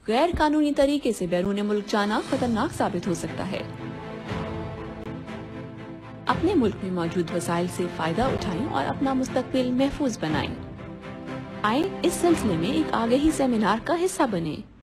गैर कानूनी तरीके से बैरून मुल्क जाना खतरनाक साबित हो सकता है। अपने मुल्क में मौजूद वसाइल से फायदा उठाएं और अपना मुस्तकबिल महफूज बनाएं। आए इस सिलसिले में एक आगाही सेमिनार का हिस्सा बने।